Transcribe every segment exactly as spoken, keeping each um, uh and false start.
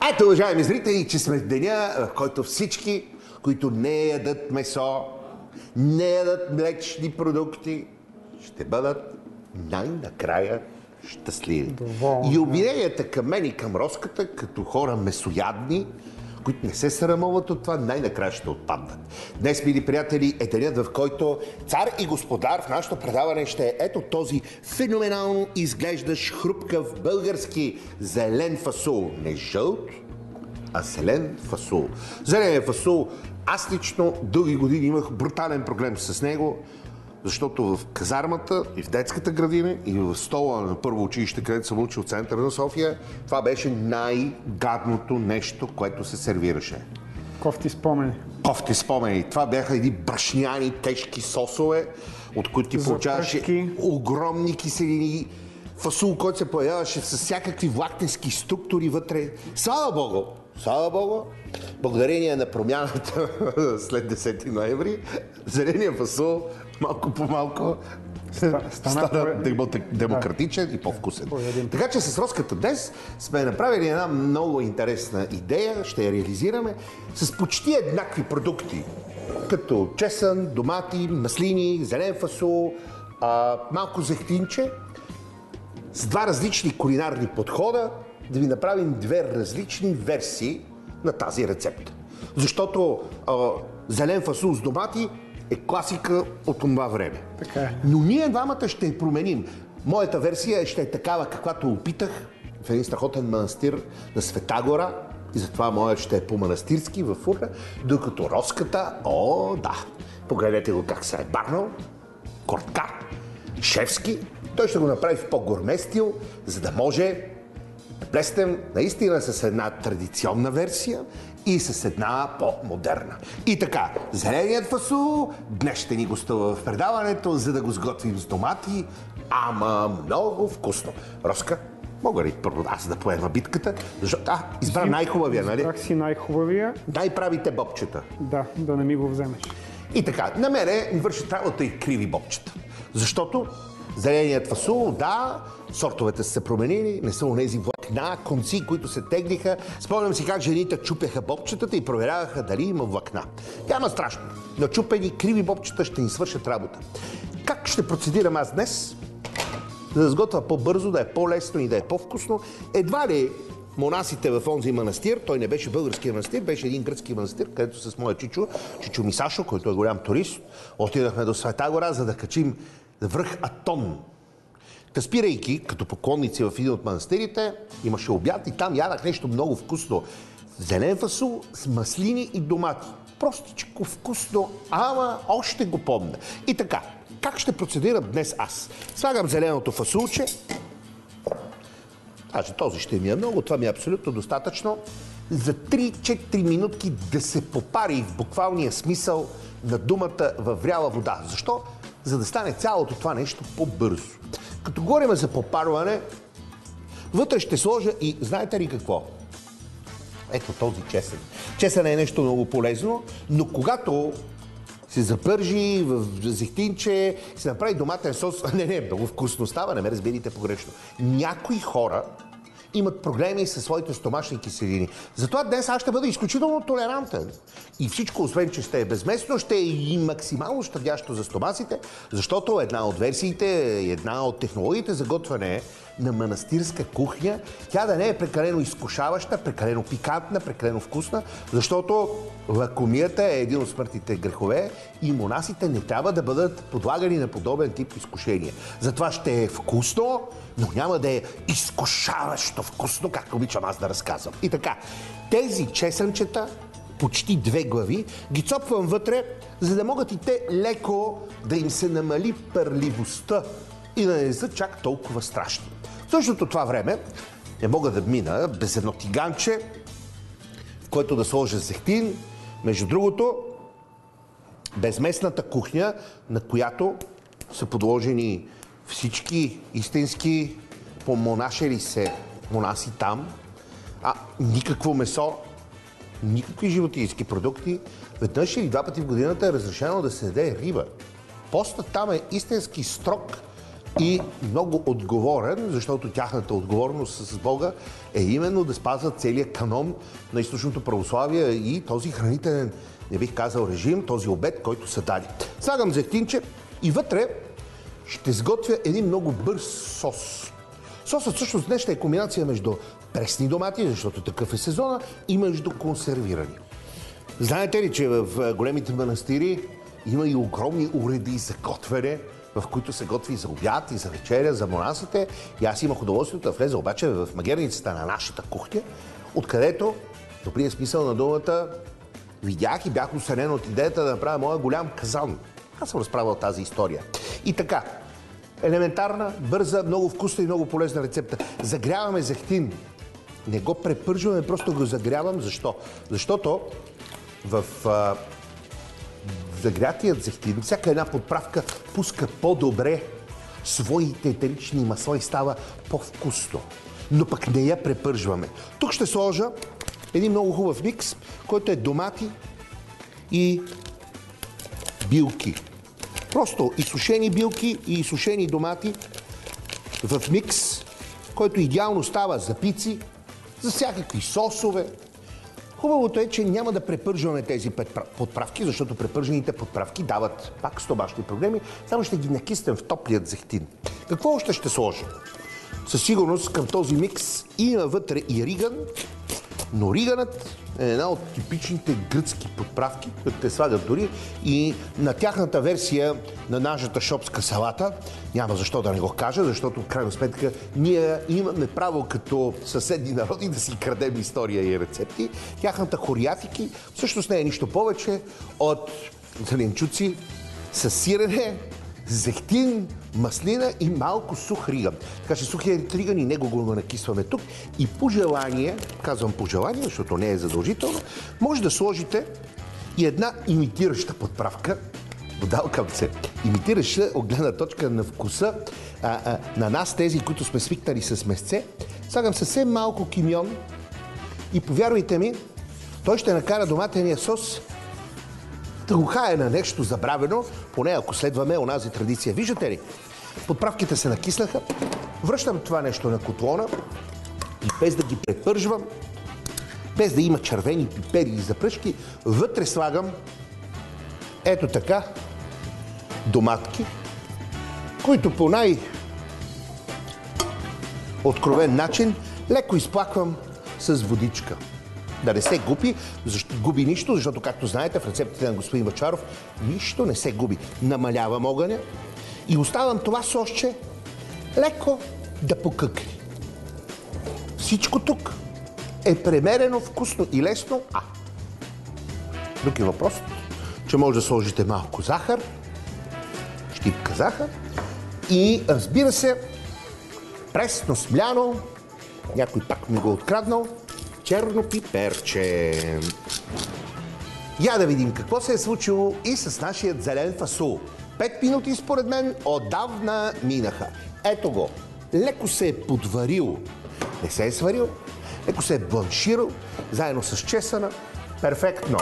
Ето, уважаеми зрители, че сме в деня, в който всички, които не ядат месо, не ядат млечни продукти, ще бъдат най-накрая щастливи. Доволно, и обвиненията към мен и към Роската, като хора месоядни, които не се срамуват от това, най-накрая ще отпаднат. Днес, мили приятели, е денят, в който цар и господар в нашето предаване ще е ето този феноменално изглеждащ хрупкав български зелен фасул. Не жълт, а зелен фасул. Зелен фасул, аз лично дълги години имах брутален проблем с него, защото в казармата, и в детската градина, и в стола на първо училище, където съм учил в центъра на София, това беше най-гадното нещо, което се сервираше. Кофти спомени. Кофти спомени. Това бяха едни брашняни, тежки сосове, от които ти получаваше огромни киселини, фасул, който се появяваше с всякакви влакненски структури вътре. Слава Богу! Слава Богу! Благодарение на промяната след десети ноември, зеления фасул малко по малко стана, стана демократичен да. и по-вкусен. Така че с Роската днес сме направили една много интересна идея, ще я реализираме, с почти еднакви продукти, като чесън, домати, маслини, зелен фасул, а, малко зехтинче, с два различни кулинарни подхода, да ви направим две различни версии на тази рецепта. Защото а, зелен фасул с домати е класика от това време. Така е. Но ние двамата ще я променим. Моята версия ще е такава, каквато опитах в един страхотен манастир на Света гора, и затова моят ще е по-манастирски във Урна, докато Роската, о, да, погледнете го как се е барнал, кортка, шефски, той ще го направи в по-гурме стил, за да може да блестем наистина с една традиционна версия и с една по-модерна. И така, зеленият фасул днес ще ни гостува в предаването, за да го сготвим с домати, ама много вкусно. Роска, мога ли първо аз да поема битката? Защото, а, избра най-хубавия, нали? Избрах си най-хубавия. Най-правите бобчета. Да, да не ми го вземеш. И така, на мене ми върши работа и криви бобчета. Защото зеленият фасул, да, сортовете са се променили, не са онези влакна, конци, които се теглиха. Спомням си как жените чупяха бобчетата и проверяваха дали има влакна. Няма страшно. Начупени криви бобчета ще ни свършат работа. Как ще процедирам аз днес? За да сготвя по-бързо, да е по-лесно и да е по-вкусно. Едва ли монасите в онзи манастир, той не беше български манастир, беше един гръцки манастир, където с моя чичо, чичо Мисашо, който е голям турист, отидахме до Света гора, за да качим връх Атон. Та спирайки, като поклонници в един от манастирите, имаше обяд и там ядах нещо много вкусно. Зелен фасул с маслини и домати. Простичко вкусно, ама още го помня. И така, как ще процедирам днес аз? Слагам зеленото фасулче. Даже този ще ми е много, това ми е абсолютно достатъчно. За три-четири минутки да се попари в буквалния смисъл на думата във вряла вода. Защо? За да стане цялото това нещо по-бързо. Като говорим за попарване, вътре ще сложа и знаете ли какво? Ето този чесън. Чесън е нещо много полезно, но когато се запържи в зехтинче, се направи доматен сос, не, не, много вкусно става, не ме разберите погрешно. Някои хора имат проблеми със своите стомашни киселини. Затова днес аз ще бъда изключително толерантен. И всичко, освен че ще е безместно, ще е и максимално щадящо за стомасите, защото една от версиите, една от технологиите за готвяне на манастирска кухня, тя да не е прекалено изкушаваща, прекалено пикантна, прекалено вкусна, защото лакомията е един от смъртните грехове и монасите не трябва да бъдат подлагани на подобен тип изкушения. Затова ще е вкусно, но няма да е изкушаващо вкусно, както обичам аз да разказвам. И така, тези чесънчета, почти две глави, ги цопвам вътре, за да могат и те леко да им се намали пърливостта и да не са чак толкова страшни. В същото това време не мога да мина без едно тиганче, в което да сложа зехтин. Между другото, безместната кухня, на която са подложени всички истински помонашели се монаси там, а никакво месо, никакви животински продукти, веднъж или два пъти в годината е разрешено да се яде риба. Постът там е истински строг и много отговорен, защото тяхната отговорност с Бога е именно да спазват целият канон на източното православие и този хранителен, не бих казал режим, този обед, който са дали. Слагам зехтинче и вътре ще сготвя един много бърз сос. Сосът всъщност днес ще е комбинация между пресни домати, защото такъв е сезона, и между консервирани. Знаете ли, че в големите манастири има и огромни уреди за готвене, в които се готви за обяд и за вечеря, за монасите. И аз имах удоволствието да влеза обаче в магерницата на нашата кухня, откъдето, в добрия смисъл на думата, видях и бях усънен от идеята да направя моя голям казан. Аз съм разправил тази история. И така, елементарна, бърза, много вкусна и много полезна рецепта. Загряваме зехтин. Не го препържваме, просто го загрявам. Защо? Защото в а, загрятият зехтин, всяка една подправка пуска по-добре своите етерични масла и става по-вкусно. Но пък не я препържваме. Тук ще сложа един много хубав микс, който е домати и билки. Просто изсушени билки и изсушени домати в микс, който идеално става за пици, за всякакви сосове. Хубавото е, че няма да препържваме тези подправки, защото препържените подправки дават пак стомашни проблеми, само ще ги накиснем в топлият зехтин. Какво още ще сложа? Със сигурност към този микс има вътре и риган, но риганът е една от типичните гръцки подправки, които те слагат дори и на тяхната версия на нашата шопска салата. Няма защо да не го кажа, защото в крайна сметка ние имаме право като съседни народи да си крадем история и рецепти. Тяхната хориатики всъщност не е нищо повече от зеленчуци с сирене, зехтин, маслина и малко сух риган. Така че сухият риган и него го накисваме тук. И по желание, казвам по желание, защото не е задължително, може да сложите и една имитираща подправка, бодалкавце, имитираща от гледна точка на вкуса а, а, на нас, тези, които сме свикнали с месце. Слагам съвсем малко кимьон и повярвайте ми, той ще накара доматения сос да го хае на нещо забравено, поне ако следваме онази традиция. Виждате ли? Подправките се накиснаха. Връщам това нещо на котлона и без да ги препържвам, без да има червени пипери и запръшки, вътре слагам ето така доматки, които по най-откровен начин леко изплаквам с водичка. Да не се губи, защо, губи нищо, защото, както знаете, в рецептите на господин Бъчваров нищо не се губи. Намалявам огъня и оставам това сосче леко да покъкри. Всичко тук е премерено, вкусно и лесно. А, друг е въпрос, че може да сложите малко захар, щипка захар и, разбира се, пресно смляно, някой пак ми го откраднал, черно пиперче. Я да видим какво се е случило и с нашия зелен фасул. Пет минути, според мен, отдавна минаха. Ето го. Леко се е подварил. Не се е сварил. Леко се е бланширал, заедно с чесъна. Перфектно.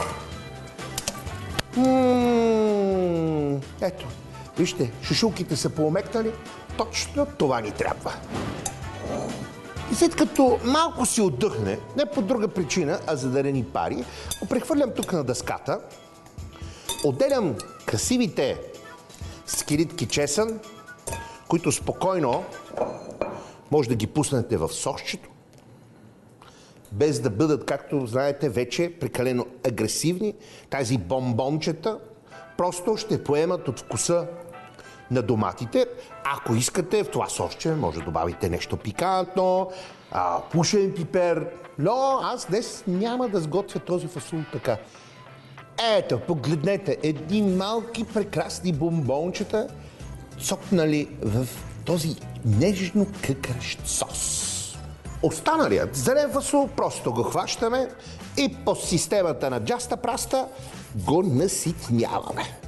М-м-м. Ето. Вижте, шушулките са поомекнали. Точно това ни трябва. И след като малко си отдъхне, не по друга причина, а за да не ни пари, го прехвърлям тук на дъската, отделям красивите скиритки чесън, които спокойно може да ги пуснете в сосчето, без да бъдат, както знаете, вече прекалено агресивни. Тази бомбончета просто ще поемат от вкуса на доматите. Ако искате, в това сосче може да добавите нещо пикантно, а, пушен пипер, но аз днес няма да сготвя този фасул така. Ето, погледнете, едни малки прекрасни бомбончета, цокнали в този нежно къкрещ сос. Останалият зелен фасул просто го хващаме и по системата на джаста праста го наситняваме.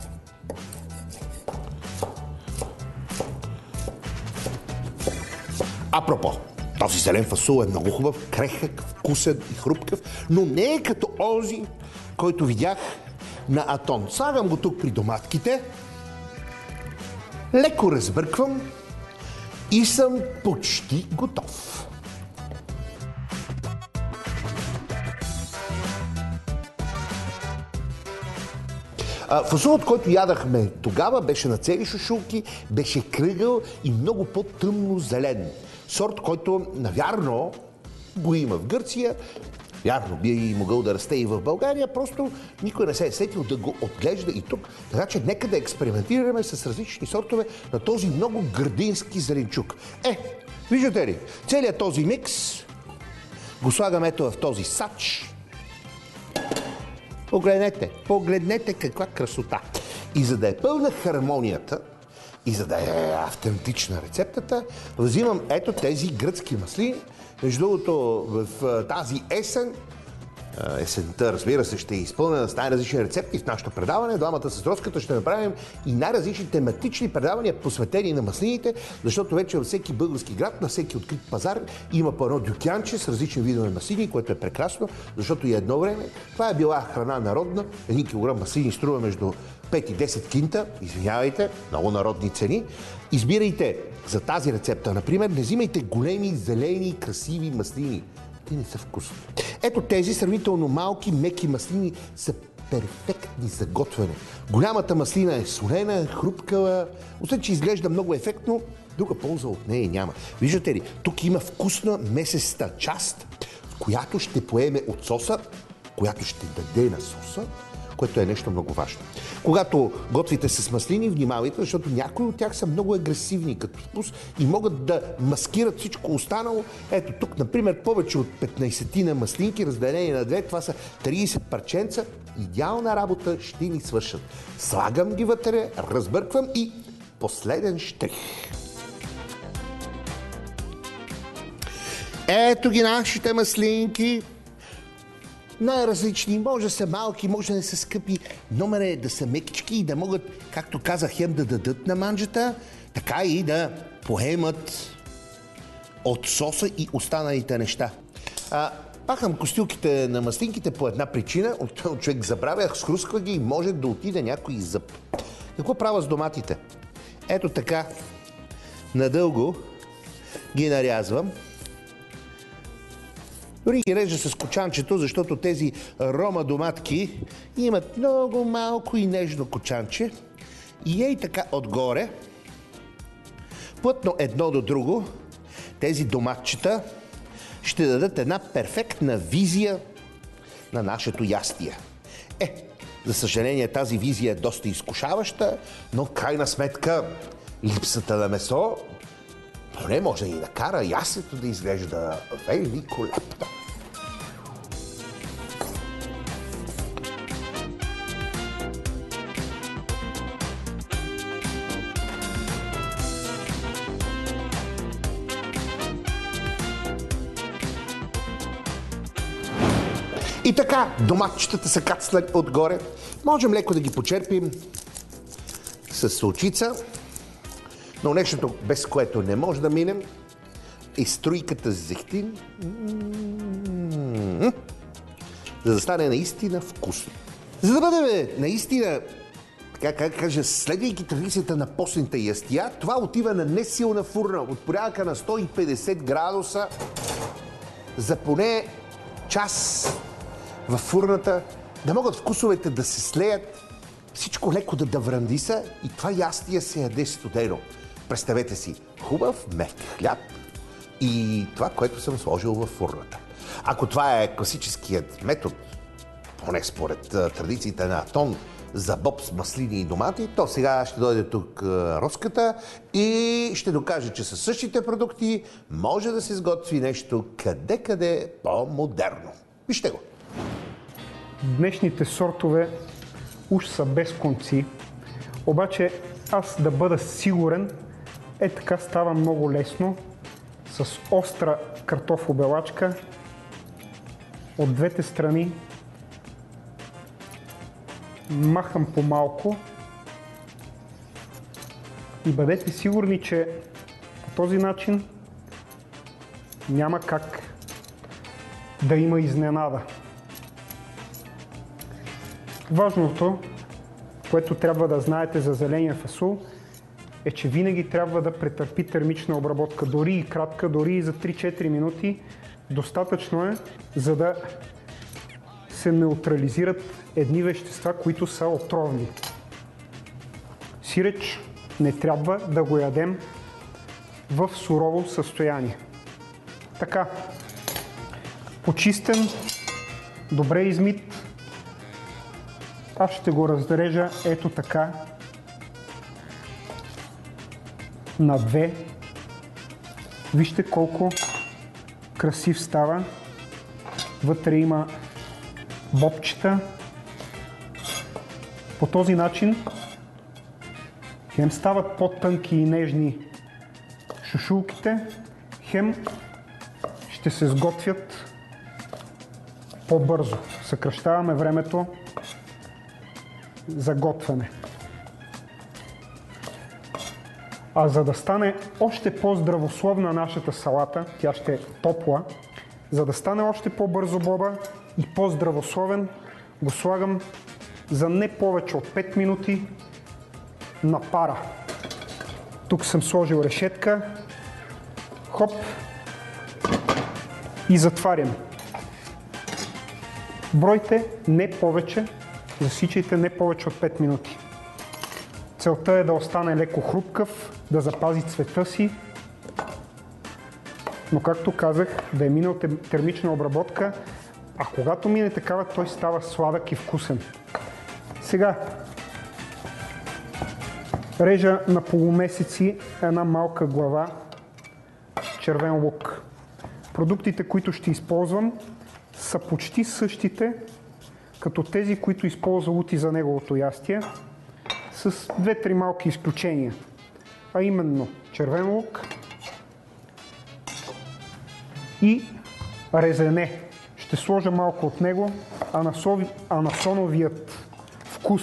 Апропо, този зелен фасул е много хубав, крехък, вкусен и хрупкав, но не е като онзи, който видях на Атон. Слагам го тук при доматките, леко разбърквам И съм почти готов. Фасулът, който ядахме тогава, беше на цели шушулки, беше кръгъл и много по-тъмно зелен. Сорт, който, навярно, го има в Гърция. Вярно, би и могъл да расте и в България, просто никой не се е сетил да го отглежда и тук. Така че нека да експериментираме с различни сортове на този много градински зеленчук. Е, виждате ли, целият този микс го слагам ето в този сач. Погледнете, погледнете каква красота. И за да е пълна хармонията, и за да е автентична рецептата, взимам ето тези гръцки маслини. Между другото, в тази есен, есента, разбира се, ще е изпълнена с най-различни рецепти в нашето предаване. Двамата с Роската ще направим и най-различни тематични предавания, посветени на маслините, защото вече във всеки български град, на всеки открит пазар има по едно дюкянче с различни видове маслини, което е прекрасно, защото и едно време това е била храна народна. Един килограм маслини струва между пет и десет кинта, извинявайте, много народни цени. Избирайте за тази рецепта, например, не взимайте големи, зелени, красиви маслини. Те не са вкусни. Ето тези сравнително малки, меки маслини са перфектни за готвене. Голямата маслина е солена, хрупкава, освен че изглежда много ефектно, друга полза от нея няма. Виждате ли, тук има вкусна месеста част, която ще поеме от соса, която ще даде на соса, което е нещо много важно. Когато готвите с маслини, внимавайте, защото някои от тях са много агресивни като вкус и могат да маскират всичко останало. Ето тук, например, повече от петнайсет на маслинки, разделени на две, това са трийсет парченца. Идеална работа ще ни свършат. Слагам ги вътре, разбърквам и последен щрих. Ето ги нашите маслинки. Най-различни, може да са малки, може да са скъпи. Номер е да са мекички и да могат, както казах, хем да дадат на манджата, така и да поемат от соса и останалите неща. А, пахам костюлките на маслинките по една причина. От човек забравя, схрусква ги и може да отиде някой зъб. Какво правя с доматите? Ето така, надълго ги нарязвам. Дори ги режа с кочанчето, защото тези рома доматки имат много малко и нежно кочанче. И ей така отгоре, плътно едно до друго, тези доматчета ще дадат една перфектна визия на нашето ястие. Е, за съжаление тази визия е доста изкушаваща, но в крайна сметка липсата на месо поне може да ни накара ястието да изглежда великолепно. И така, доматчетата са кацнали отгоре. Можем леко да ги почерпим с солчица. Но нещото, без което не може да минем, е струйката зехтин, за да стане наистина вкусно. За да бъде наистина, така как кажа, следвайки традицията на постните ястия, това отива на несилна фурна от порядъка на сто и петдесет градуса за поне час във фурната, да могат вкусовете да се слеят, всичко леко да дъврандиса и това ястие се яде студено. Представете си, хубав мек хляб и това, което съм сложил във фурната. Ако това е класическият метод, поне според традициите на Атон, за боб с маслини и домати, то сега ще дойде тук Роската и ще докаже, че със същите продукти може да се сготви нещо къде-къде по-модерно. Вижте го! Днешните сортове уж са без конци, обаче аз да бъда сигурен, е така става много лесно, с остра картофобелачка от двете страни, махам по малко и бъдете сигурни, че по този начин няма как да има изненада. Важното, което трябва да знаете за зеления фасул, е, че винаги трябва да претърпи термична обработка, дори и кратка, дори и за три-четири минути. Достатъчно е, за да се неутрализират едни вещества, които са отровни. Сиреч не трябва да го ядем в сурово състояние. Така, почистен, добре измит, аз ще го разрежа ето така на две. Вижте колко красив става. Вътре има бобчета. По този начин хем стават по-тънки и нежни шушулките, хем ще се сготвят по-бързо. Съкращаваме времето за готвене. А за да стане още по-здравословна нашата салата, тя ще е топла, за да стане още по-бързо боба и по-здравословен, го слагам за не повече от пет минути на пара. Тук съм сложил решетка, хоп, и затварям. Бройте не повече, засичайте не повече от пет минути. Целта е да остане леко хрупкав, да запази цвета си, но както казах, да е минал термична обработка, а когато мине такава, той става сладък и вкусен. Сега режа на полумесеци една малка глава червен лук. Продуктите, които ще използвам, са почти същите, като тези, които използва Ути за неговото ястие, с две-три малки изключения. А именно червен лук и резене. Ще сложа малко от него, а насоновият вкус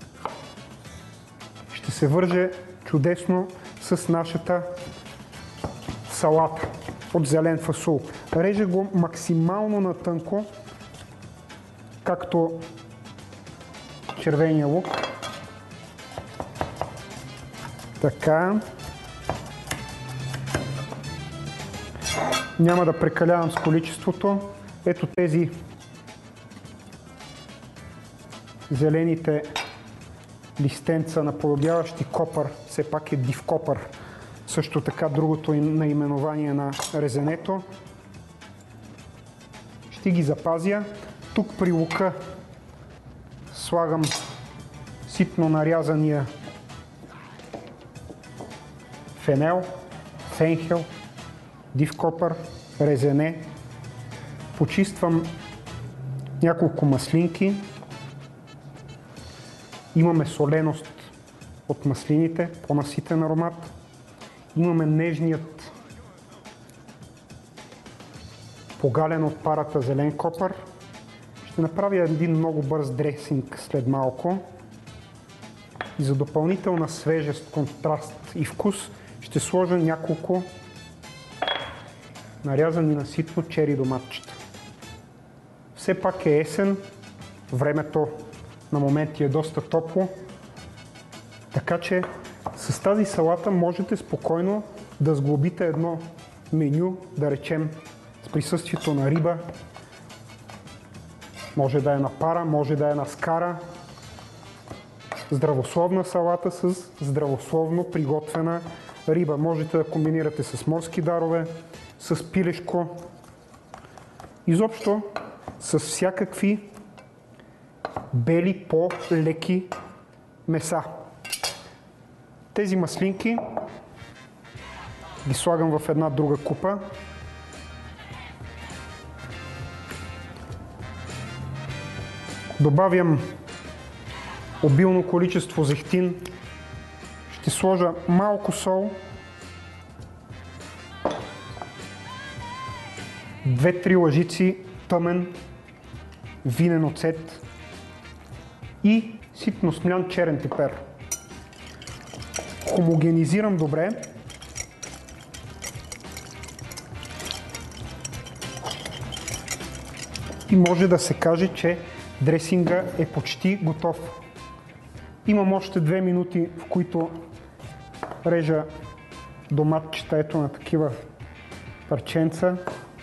ще се върже чудесно с нашата салата от зелен фасул. Режа го максимално на тънко, както червения лук. Така. Няма да прекалявам с количеството. Ето тези зелените листенца, наподобяващи копър, все пак е див копър. Също така другото наименование на резенето. Ще ги запазя. Тук при лука слагам ситно нарязания фенел, фенхел, див копър, резене. Почиствам няколко маслинки. Имаме соленост от маслините, по-наситен аромат. Имаме нежният, погален от парата зелен копър. Ще направя един много бърз дресинг след малко. И за допълнителна свежест, контраст и вкус ще сложа няколко нарязани на ситно чери доматчета. Все пак е есен, времето на моменти е доста топло, така че с тази салата можете спокойно да сглобите едно меню, да речем с присъствието на риба. Може да е на пара, може да е на скара. Здравословна салата с здравословно приготвена риба. Можете да комбинирате с морски дарове, с пилешко, изобщо с всякакви бели, по-леки меса. Тези маслинки ги слагам в една друга купа. Добавям обилно количество зехтин. Ще сложа малко сол, две-три лъжици тъмен винен оцет и ситно смлян черен пипер. Хомогенизирам добре. И може да се каже, че дресинга е почти готов. Имам още две минути, в които режа доматчета ето на такива парченца.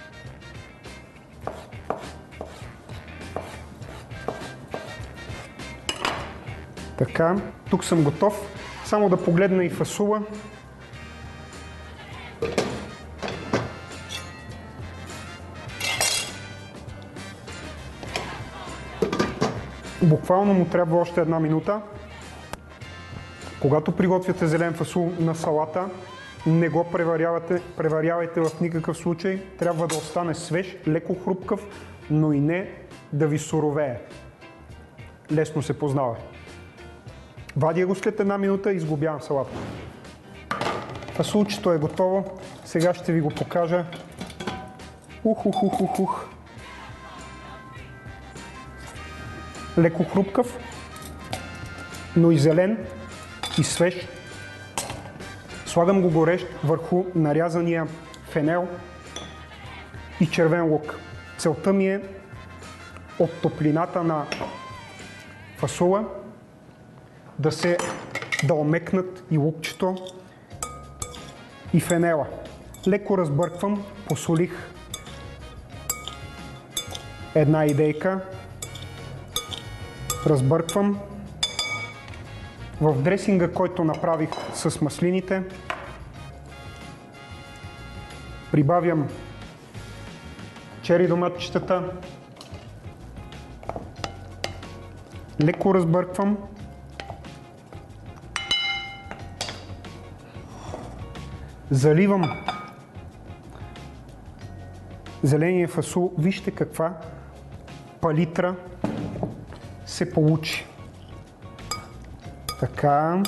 Така, тук съм готов. Само да погледна и фасула. Буквално му трябва още една минута. Когато приготвяте зелен фасул на салата, не го преварявайте, преварявайте в никакъв случай. Трябва да остане свеж, леко хрупкав, но и не да ви суровее. Лесно се познава. Вадя го след една минута и сглобявам салата. Фасулчето е готово. Сега ще ви го покажа. Ух, ух, ух, ух, ух. Леко хрупкав, но и зелен, и свеж. Слагам го горещ върху нарязания фенел и червен лук. Целта ми е от топлината на фасула да се да омекнат и лукчето, и фенела. Леко разбърквам, посолих една идейка. Разбърквам. В дресинга, който направих с маслините, прибавям чери доматчетата, леко разбърквам, заливам зеления фасул. Вижте каква палитра се получи. Така.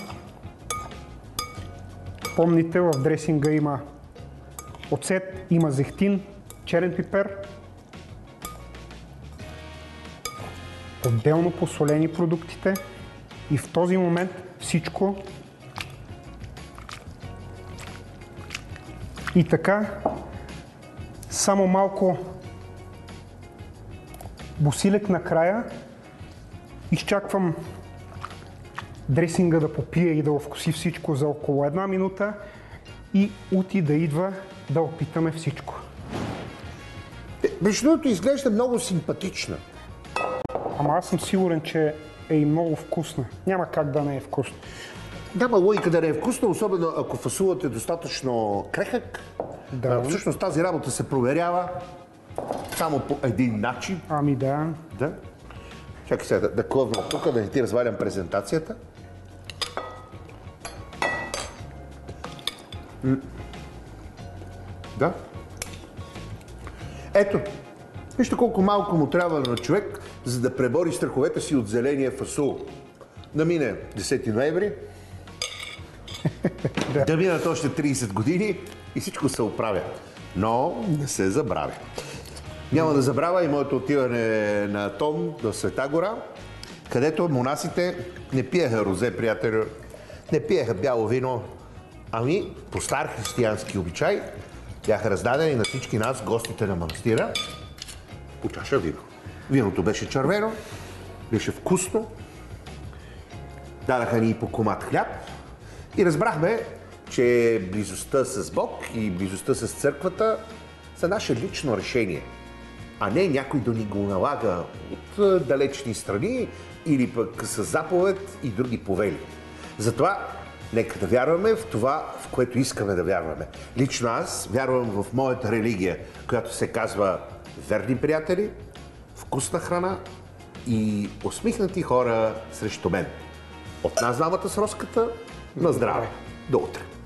Помните, в дресинга има оцет, има зехтин, черен пипер. Отделно посолени продуктите и в този момент всичко. И така, само малко босилек накрая. Изчаквам дресинга да попие и да овкуси всичко за около една минута и Ути да идва да опитаме всичко. Между другото изглежда много симпатична. Ама аз съм сигурен, че е и много вкусна. Няма как да не е вкусна. Няма логика да не е вкусна, особено ако фасулът е достатъчно крехък. Да. Всъщност тази работа се проверява само по един начин. Ами да. Да. Чакай сега да, да клъвна тук, да не ти развалям презентацията. М. Да. Ето, вижте колко малко му трябва на човек, за да пребори страховете си от зеления фасул. Да мине десети ноември, да. да минат още трийсет години и всичко се оправя. Но не се забравя. Няма да забравя и моето отиване на Том до Света гора, където монасите не пиеха розе, приятели, не пиеха бяло вино, ами по стар християнски обичай бяха раздадени на всички нас, гостите на манастира, по чаша вино. Виното беше червено, беше вкусно, дадаха ни и по комат хляб и разбрахме, че близостта с Бог и близостта с църквата са наше лично решение, а не някой да ни го налага от далечни страни или пък с заповед и други повели. Затова нека да вярваме в това, в което искаме да вярваме. Лично аз вярвам в моята религия, която се казва верни приятели, вкусна храна и усмихнати хора срещу мен. От нас двамата с Роската, на здраве! До утре!